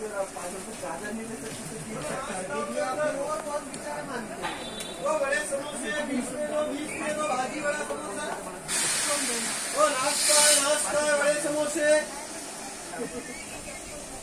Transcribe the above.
वो बड़े समोसे 20 में दो, 20 में दो, भाजी बड़ा समोसा। वो नाश्ता बड़े समोसे।